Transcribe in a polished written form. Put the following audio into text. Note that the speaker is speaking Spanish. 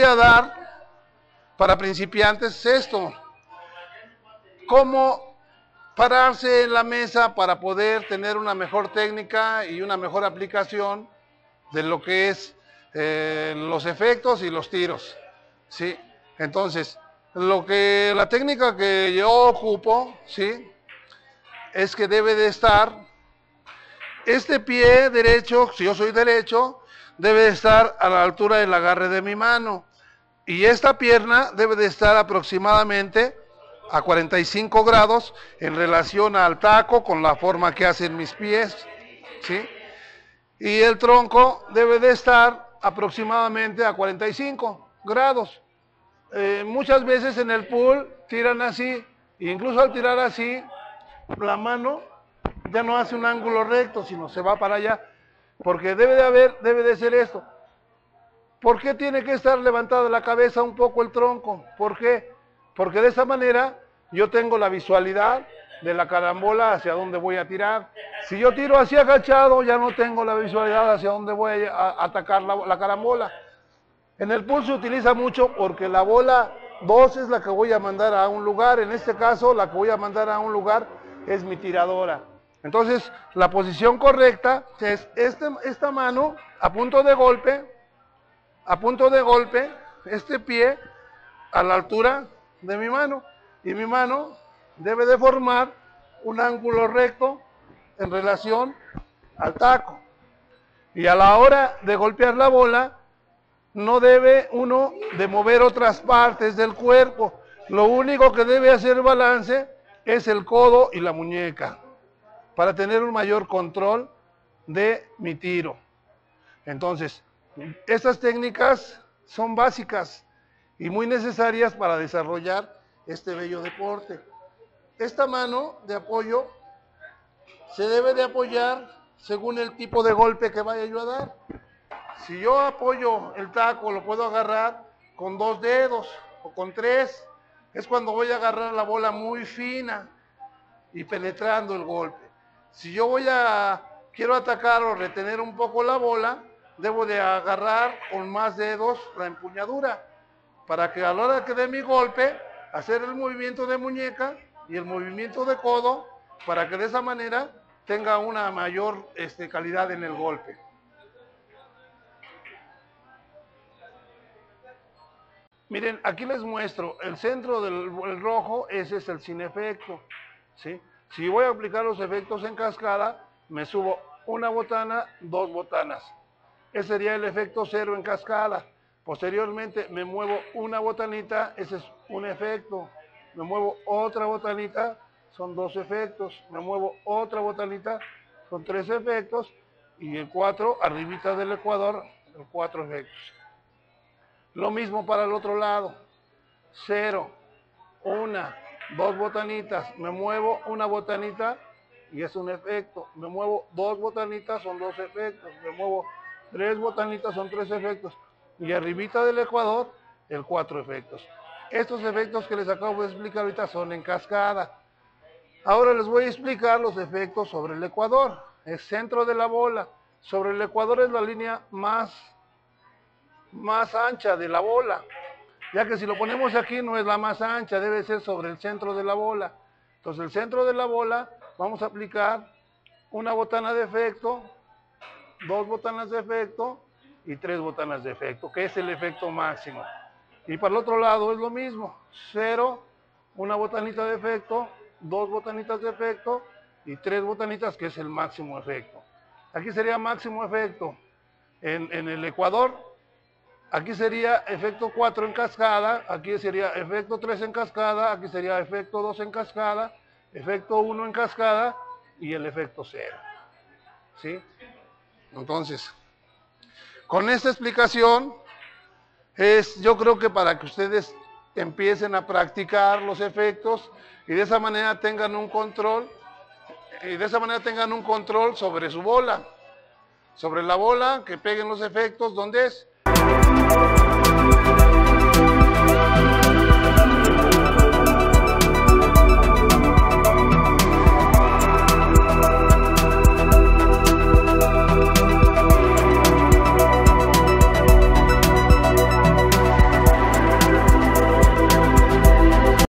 a dar para principiantes es esto: cómo pararse en la mesa para poder tener una mejor técnica y una mejor aplicación de lo que es los efectos y los tiros, ¿sí? Entonces, la técnica que yo ocupo, ¿sí?, es que debe de estar este pie derecho, si yo soy derecho, debe de estar a la altura del agarre de mi mano, y esta pierna debe de estar aproximadamente a 45 grados en relación al taco con la forma que hacen mis pies, ¿sí? Y el tronco debe de estar aproximadamente a 45 grados. Muchas veces en el pool tiran así, e incluso al tirar así, la mano ya no hace un ángulo recto, sino se va para allá, porque debe de ser esto. ¿Por qué tiene que estar levantada la cabeza un poco el tronco? ¿Por qué? Porque de esa manera yo tengo la visualidad de la carambola hacia dónde voy a tirar. Si yo tiro así agachado, ya no tengo la visualidad hacia dónde voy a atacar la carambola. En el pool se utiliza mucho porque la bola 2 es la que voy a mandar a un lugar. En este caso, la que voy a mandar a un lugar es mi tiradora. Entonces, la posición correcta es esta mano a punto de golpe, este pie a la altura de mi mano, y mi mano debe de formar un ángulo recto en relación al taco. Y a la hora de golpear la bola, no debe uno de mover otras partes del cuerpo. Lo único que debe hacer balance es el codo y la muñeca, para tener un mayor control de mi tiro. Entonces, estas técnicas son básicas y muy necesarias para desarrollar este bello deporte. Esta mano de apoyo se debe de apoyar según el tipo de golpe que vaya yo a dar. Si yo apoyo el taco, lo puedo agarrar con 2 dedos o con 3. Es cuando voy a agarrar la bola muy fina y penetrando el golpe. Si yo quiero atacar o retener un poco la bola, debo de agarrar con más dedos la empuñadura, para que a la hora que dé mi golpe, hacer el movimiento de muñeca y el movimiento de codo, para que de esa manera tenga una mayor calidad en el golpe. Miren, aquí les muestro, el centro del rojo, ese es el sin efecto, ¿sí? Si voy a aplicar los efectos en cascada, me subo una botana, 2 botanas. Ese sería el efecto 0 en cascada. Posteriormente me muevo una botanita, ese es un efecto. Me muevo otra botanita, son 2 efectos. Me muevo otra botanita, son 3 efectos. Y el 4, arribita del ecuador, el 4 efectos. Lo mismo para el otro lado. 0, 1, 2 botanitas. Me muevo una botanita y es un efecto. Me muevo 2 botanitas, son 2 efectos. Me muevo 3 botanitas, son 3 efectos. Y arribita del ecuador, el 4 efectos. Estos efectos que les acabo de explicar ahorita son en cascada. Ahora les voy a explicar los efectos sobre el ecuador. El centro de la bola. Sobre el ecuador es la línea más ancha de la bola. Ya que si lo ponemos aquí no es la más ancha, debe ser sobre el centro de la bola. Entonces el centro de la bola vamos a aplicar una botana de efecto, 2 botanas de efecto y 3 botanas de efecto, que es el efecto máximo. Y para el otro lado es lo mismo, 0, una botanita de efecto, 2 botanitas de efecto y 3 botanitas, que es el máximo efecto. Aquí sería máximo efecto en el ecuador, aquí sería efecto 4 en cascada, aquí sería efecto 3 en cascada, aquí sería efecto 2 en cascada, efecto 1 en cascada y el efecto 0. ¿Sí? Entonces, con esta explicación, yo creo que para que ustedes empiecen a practicar los efectos y de esa manera tengan un control, sobre su bola, sobre la bola, que peguen los efectos donde es.